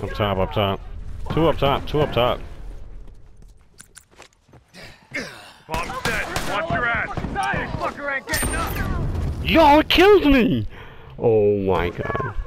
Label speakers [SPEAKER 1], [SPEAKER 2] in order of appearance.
[SPEAKER 1] Up top, up top. Two up top, two up top.
[SPEAKER 2] Bomb set. Watch your ass. This fucker ain't getting up.
[SPEAKER 1] Yo, it killed me! Oh my god.